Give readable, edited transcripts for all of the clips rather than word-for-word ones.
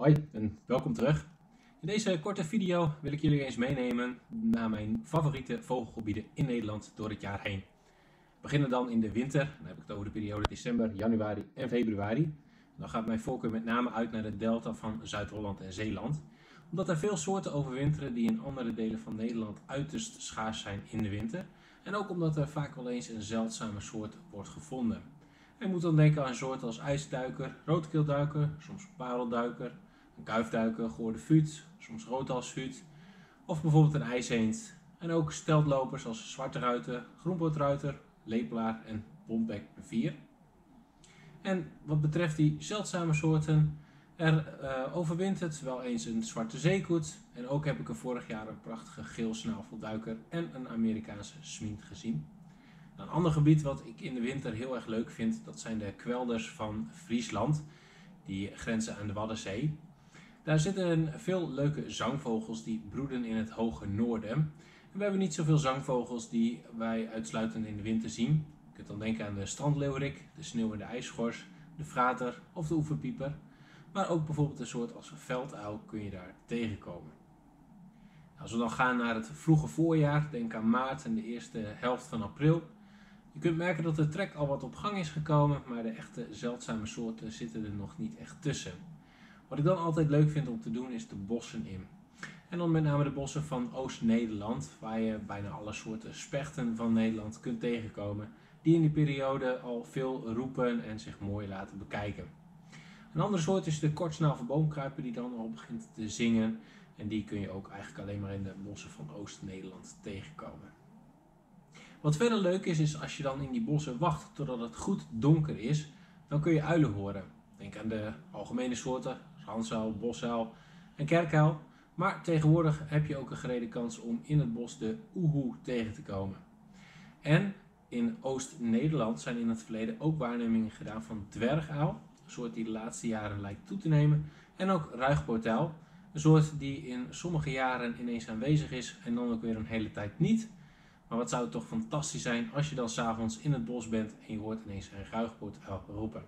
Hoi en welkom terug. In deze korte video wil ik jullie eens meenemen naar mijn favoriete vogelgebieden in Nederland door het jaar heen. We beginnen dan in de winter, dan heb ik het over de periode december, januari en februari. Dan gaat mijn voorkeur met name uit naar de delta van Zuid-Holland en Zeeland. Omdat er veel soorten overwinteren die in andere delen van Nederland uiterst schaars zijn in de winter. En ook omdat er vaak wel eens een zeldzame soort wordt gevonden. Je moet dan denken aan soorten als ijsduiker, roodkeelduiker, soms parelduiker, een kuifduiker, gehoorde vuut, soms roodhalsvuut of bijvoorbeeld een ijseend. En ook steltlopers als zwarte ruiter, groenpootruiter, lepelaar en bontbekbevier. En wat betreft die zeldzame soorten, er overwintert wel eens een zwarte zeekoet. En ook heb ik er vorig jaar een prachtige geelsnavelduiker en een Amerikaanse smint gezien. Een ander gebied wat ik in de winter heel erg leuk vind, dat zijn de kwelders van Friesland. Die grenzen aan de Waddenzee. Daar zitten veel leuke zangvogels die broeden in het hoge noorden. En we hebben niet zoveel zangvogels die wij uitsluitend in de winter zien. Je kunt dan denken aan de strandleeuwerik, de sneeuwende ijsschors, de frater of de oeverpieper. Maar ook bijvoorbeeld een soort als velduil kun je daar tegenkomen. Als we dan gaan naar het vroege voorjaar, denk aan maart en de eerste helft van april. Je kunt merken dat de trek al wat op gang is gekomen, maar de echte zeldzame soorten zitten er nog niet echt tussen. Wat ik dan altijd leuk vind om te doen is de bossen in. En dan met name de bossen van Oost-Nederland, waar je bijna alle soorten spechten van Nederland kunt tegenkomen, die in die periode al veel roepen en zich mooi laten bekijken. Een andere soort is de kortsnavelboomkruiper die dan al begint te zingen en die kun je ook eigenlijk alleen maar in de bossen van Oost-Nederland tegenkomen. Wat verder leuk is als je dan in die bossen wacht totdat het goed donker is, dan kun je uilen horen. Denk aan de algemene soorten, ransuil, bosuil en kerkuil. Maar tegenwoordig heb je ook een gerede kans om in het bos de oehoe tegen te komen. En in Oost-Nederland zijn in het verleden ook waarnemingen gedaan van dwerguil, een soort die de laatste jaren lijkt toe te nemen. En ook ruigpoortuil, een soort die in sommige jaren ineens aanwezig is en dan ook weer een hele tijd niet. Maar wat zou het toch fantastisch zijn als je dan 's avonds in het bos bent en je hoort ineens een ruigpoortuil roepen.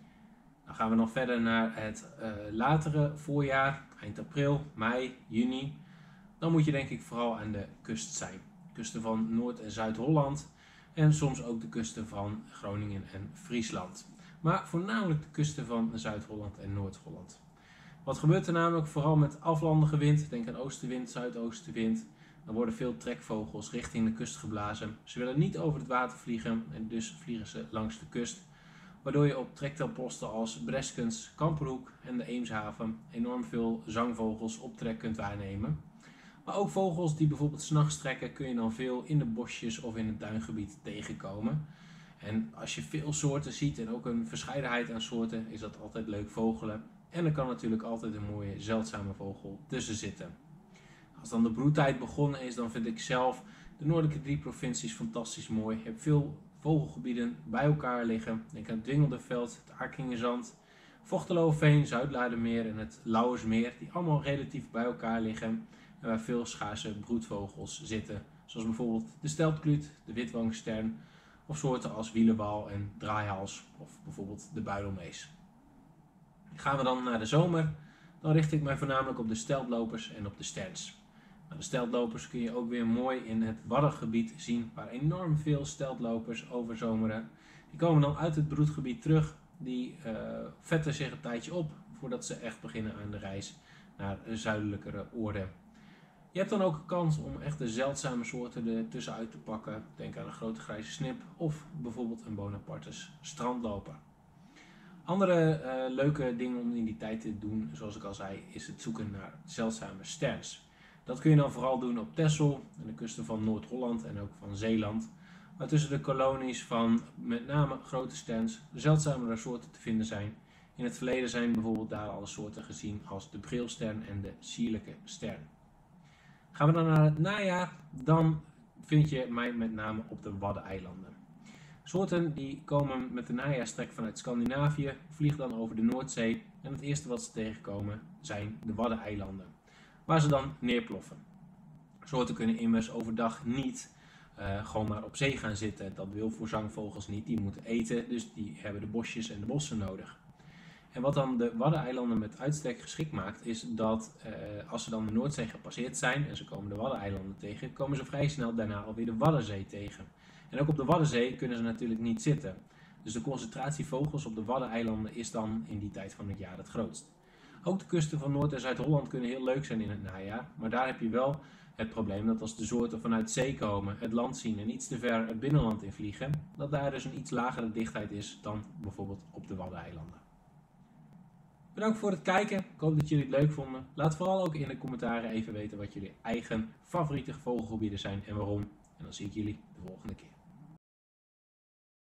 Dan gaan we nog verder naar het latere voorjaar, eind april, mei, juni. Dan moet je denk ik vooral aan de kust zijn. Kusten van Noord- en Zuid-Holland en soms ook de kusten van Groningen en Friesland. Maar voornamelijk de kusten van Zuid-Holland en Noord-Holland. Wat gebeurt er namelijk vooral met aflandige wind, denk aan oostenwind, zuidoostenwind. Dan worden veel trekvogels richting de kust geblazen. Ze willen niet over het water vliegen en dus vliegen ze langs de kust. Waardoor je op trektelposten als Breskens, Kamperhoek en de Eemshaven enorm veel zangvogels op trek kunt waarnemen. Maar ook vogels die bijvoorbeeld 's nachts trekken kun je dan veel in de bosjes of in het duingebied tegenkomen. En als je veel soorten ziet en ook een verscheidenheid aan soorten is dat altijd leuk vogelen. En er kan natuurlijk altijd een mooie zeldzame vogel tussen zitten. Als dan de broedtijd begonnen is, dan vind ik zelf de noordelijke 3 provincies fantastisch mooi. Je hebt veel vogelgebieden bij elkaar liggen. Denk aan het Dwingelderveld, het Arkingenzand, Vochteloofveen, Zuidlaardermeer en het Lauwersmeer. Die allemaal relatief bij elkaar liggen en waar veel schaarse broedvogels zitten. Zoals bijvoorbeeld de steltkluut, de witwangstern of soorten als wielenwal en draaihals of bijvoorbeeld de buidelmees. Gaan we dan naar de zomer, dan richt ik mij voornamelijk op de steltlopers en op de sterns. De steltlopers kun je ook weer mooi in het Waddengebied zien, waar enorm veel steltlopers overzomeren. Die komen dan uit het broedgebied terug, die vetten zich een tijdje op voordat ze echt beginnen aan de reis naar zuidelijkere oorden. Je hebt dan ook een kans om echt de zeldzame soorten er tussenuit te pakken. Denk aan een grote grijze snip of bijvoorbeeld een Bonapartes strandloper. Andere leuke dingen om in die tijd te doen, zoals ik al zei, is het zoeken naar zeldzame sterns. Dat kun je dan vooral doen op Texel en de kusten van Noord-Holland en ook van Zeeland. Maar tussen de kolonies van met name grote sterns zeldzamere soorten te vinden zijn. In het verleden zijn bijvoorbeeld daar alle soorten gezien als de brilstern en de sierlijke stern. Gaan we dan naar het najaar, dan vind je mij met name op de Waddeneilanden. Soorten die komen met de najaarstrek vanuit Scandinavië, vliegen dan over de Noordzee en het eerste wat ze tegenkomen zijn de Waddeneilanden, waar ze dan neerploffen. Soorten kunnen immers overdag niet gewoon maar op zee gaan zitten. Dat wil voor zangvogels niet, die moeten eten, dus die hebben de bosjes en de bossen nodig. En wat dan de Waddeneilanden met uitstek geschikt maakt, is dat als ze dan de Noordzee gepasseerd zijn en ze komen de Waddeneilanden tegen, komen ze vrij snel daarna alweer de Waddenzee tegen. En ook op de Waddenzee kunnen ze natuurlijk niet zitten. Dus de concentratie vogels op de Waddeneilanden is dan in die tijd van het jaar het grootst. Ook de kusten van Noord- en Zuid-Holland kunnen heel leuk zijn in het najaar, maar daar heb je wel het probleem dat als de soorten vanuit zee komen, het land zien en iets te ver het binnenland in vliegen, dat daar dus een iets lagere dichtheid is dan bijvoorbeeld op de Waddeneilanden. Bedankt voor het kijken. Ik hoop dat jullie het leuk vonden. Laat vooral ook in de commentaren even weten wat jullie eigen favoriete vogelgebieden zijn en waarom. En dan zie ik jullie de volgende keer.